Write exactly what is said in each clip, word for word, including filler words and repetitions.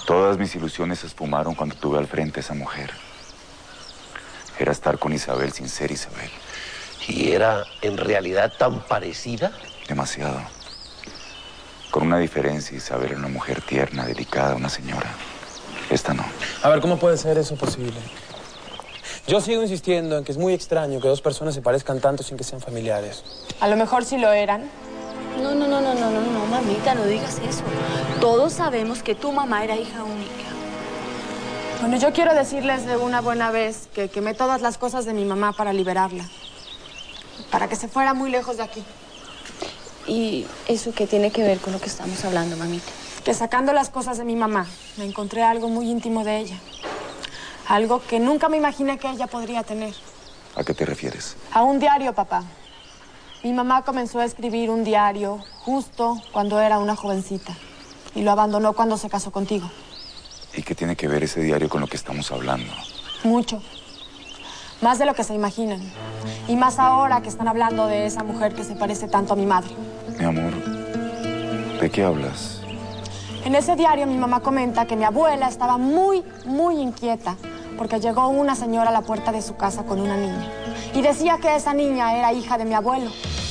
Todas mis ilusiones se esfumaron cuando tuve al frente a esa mujer. Era estar con Isabel sin ser Isabel. ¿Y era en realidad tan parecida? Demasiado. Con una diferencia, Isabel era una mujer tierna, delicada, una señora. Esta no. A ver, ¿cómo puede ser eso posible? Yo sigo insistiendo en que es muy extraño que dos personas se parezcan tanto sin que sean familiares. A lo mejor sí lo eran. No, no, no, no, no, no, no, mamita, no digas eso. Todos sabemos que tu mamá era hija única. Bueno, yo quiero decirles de una buena vez que quemé todas las cosas de mi mamá para liberarla. Para que se fuera muy lejos de aquí. ¿Y eso qué tiene que ver con lo que estamos hablando, mamita? Que sacando las cosas de mi mamá, me encontré algo muy íntimo de ella. Algo que nunca me imaginé que ella podría tener. ¿A qué te refieres? A un diario, papá. Mi mamá comenzó a escribir un diario justo cuando era una jovencita. Y lo abandonó cuando se casó contigo. ¿Y qué tiene que ver ese diario con lo que estamos hablando? Mucho. Más de lo que se imaginan. Y más ahora que están hablando de esa mujer que se parece tanto a mi madre. Mi amor, ¿de qué hablas? En ese diario mi mamá comenta que mi abuela estaba muy, muy inquieta porque llegó una señora a la puerta de su casa con una niña. Y decía que esa niña era hija de mi abuelo.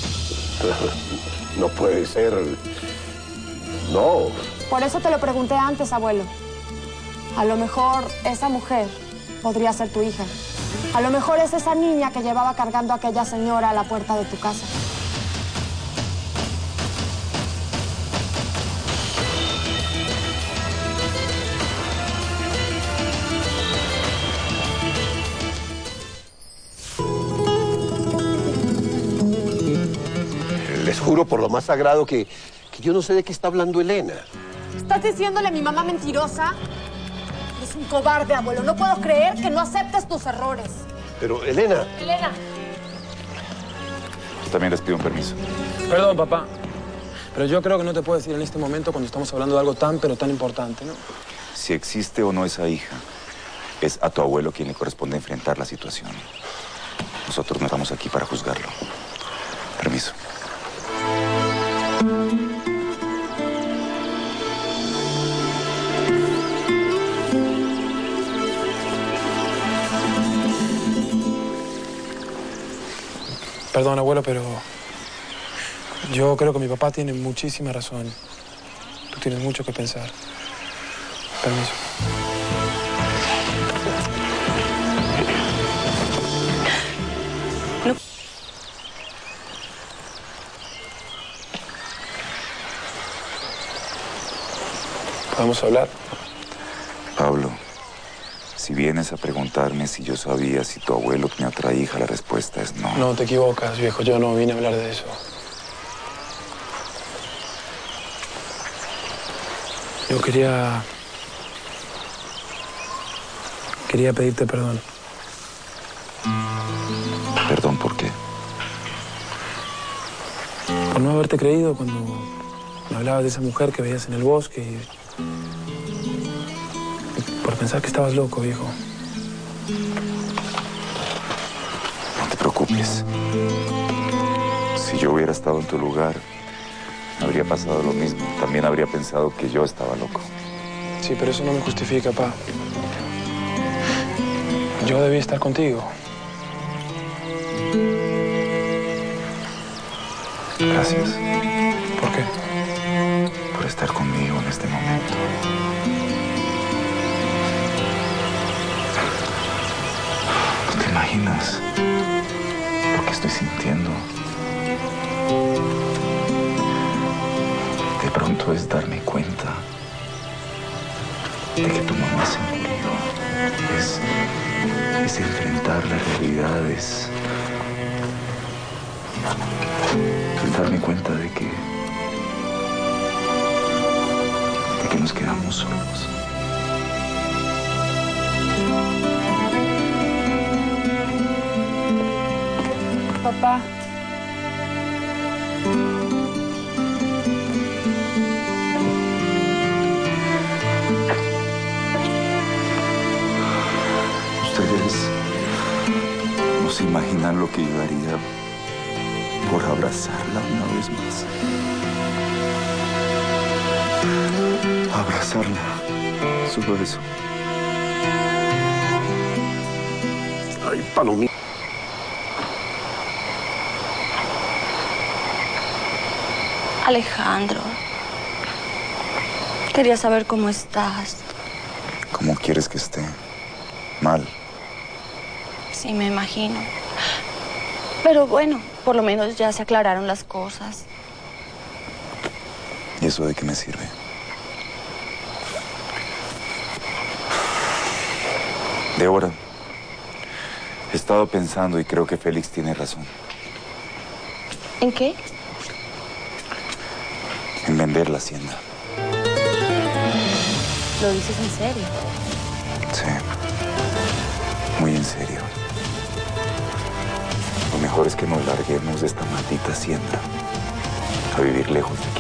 No puede ser. No. Por eso te lo pregunté antes, abuelo. A lo mejor esa mujer podría ser tu hija. A lo mejor es esa niña que llevaba cargando a aquella señora a la puerta de tu casa. Les juro por lo más sagrado que, que yo no sé de qué está hablando Elena. ¿Estás diciéndole a mi mamá mentirosa? Eres un cobarde, abuelo. No puedo creer que no aceptes tus errores. Pero, Elena... Elena. Yo también les pido un permiso. Perdón, papá. Pero yo creo que no te puedo decir en este momento cuando estamos hablando de algo tan, pero tan importante, ¿no? Si existe o no esa hija, es a tu abuelo quien le corresponde enfrentar la situación. Nosotros no estamos aquí para juzgarlo. Permiso. Perdón, abuelo, pero yo creo que mi papá tiene muchísima razón. Tú tienes mucho que pensar. Permiso. No. ¿Podemos hablar? Pablo, si vienes a preguntarme si yo sabía si tu abuelo tenía otra hija, la respuesta es no. No, te equivocas, viejo. Yo no vine a hablar de eso. Yo quería... Quería pedirte perdón. ¿Perdón por qué? Por no haberte creído cuando me hablabas de esa mujer que veías en el bosque y... y por pensar que estabas loco, viejo. No te preocupes. Si yo hubiera estado en tu lugar, habría pasado lo mismo. También habría pensado que yo estaba loco. Sí, pero eso no me justifica, pa. Yo debí estar contigo. Gracias. ¿Por qué? Por estar conmigo en este momento. ¿No te imaginas lo que estoy sintiendo? De pronto es darme cuenta de que tu mamá se murió. Es, es enfrentar las realidades. Es darme cuenta de que... de que nos quedamos solos. Papá. Ustedes no se imaginan lo que yo haría por abrazarla una vez más. Abrazarla Solo eso. Ay, palomita. Alejandro, quería saber cómo estás. ¿Cómo quieres que esté? Mal. Sí, me imagino. Pero bueno, por lo menos ya se aclararon las cosas. ¿Y eso de qué me sirve? Débora, he estado pensando y creo que Félix tiene razón. ¿En qué? En vender la hacienda. ¿Lo dices en serio? Sí. Muy en serio. Lo mejor es que nos larguemos de esta maldita hacienda a vivir lejos de aquí.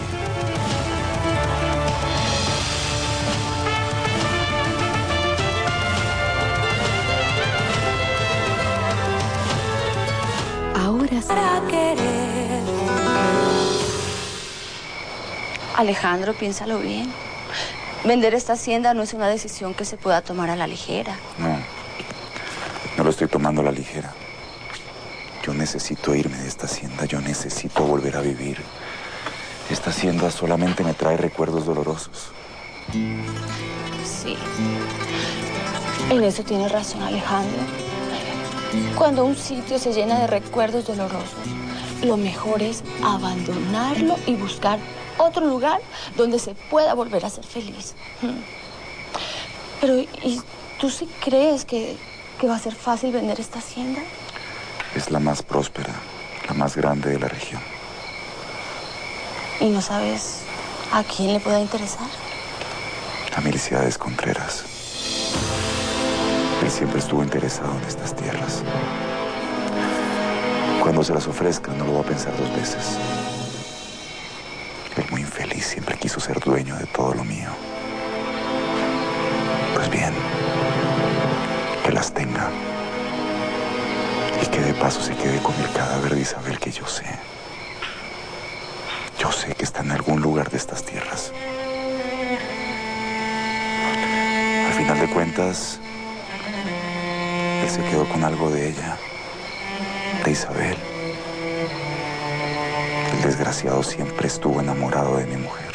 Ahora para querer. Alejandro, piénsalo bien. Vender esta hacienda no es una decisión que se pueda tomar a la ligera. No, no lo estoy tomando a la ligera. Yo necesito irme de esta hacienda, yo necesito volver a vivir. Esta hacienda solamente me trae recuerdos dolorosos. Sí. En eso tienes razón, Alejandro. Cuando un sitio se llena de recuerdos dolorosos, lo mejor es abandonarlo y buscar otro lugar donde se pueda volver a ser feliz. Pero, ¿y tú sí crees que, que va a ser fácil vender esta hacienda? Es la más próspera, la más grande de la región. ¿Y no sabes a quién le pueda interesar? A Miliciades Contreras. Él siempre estuvo interesado en estas tierras. Cuando se las ofrezca, no lo va a pensar dos veces. Él, muy infeliz, siempre quiso ser dueño de todo lo mío. Pues bien, que las tenga. Y que de paso se quede con el cadáver de Isabel, que yo sé. Yo sé que está en algún lugar de estas tierras. Al final de cuentas, él se quedó con algo de ella, de Isabel. El desgraciado siempre estuvo enamorado de mi mujer.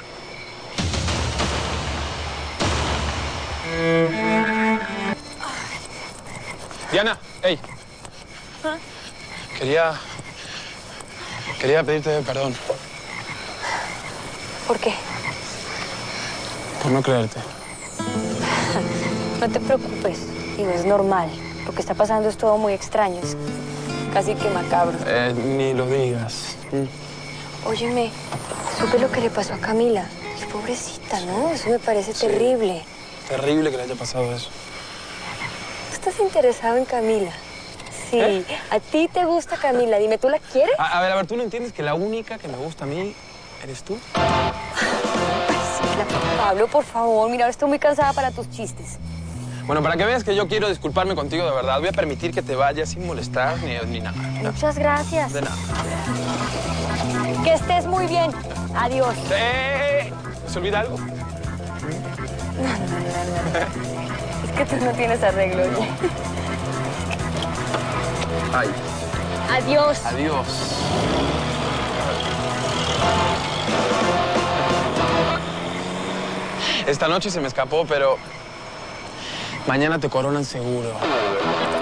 Diana, hey. ¿Ah? Quería... Quería pedirte perdón ¿Por qué? por no creerte. No te preocupes, digo, es normal. Lo que está pasando es todo muy extraño, es casi que macabro. Eh, ni lo digas. Óyeme, supe lo que le pasó a Camila. Y pobrecita, ¿no? Eso me parece Sí. terrible. Terrible que le haya pasado eso. ¿Tú estás interesado en Camila? Sí. ¿Eh? ¿A ti te gusta Camila? Dime, ¿tú la quieres? A, a ver, a ver, ¿tú no entiendes que la única que me gusta a mí eres tú? Sí, la- Pablo, por favor, mira, estoy muy cansada para tus chistes. Bueno, para que veas que yo quiero disculparme contigo de verdad, voy a permitir que te vayas sin molestar ni, ni nada. No, Muchas gracias. de nada. Que estés muy bien. Adiós. ¡Eh! ¿Se olvida algo? Es que tú no tienes arreglo, oye. Ay, Adiós. adiós. Esta noche se me escapó, pero mañana te coronan seguro.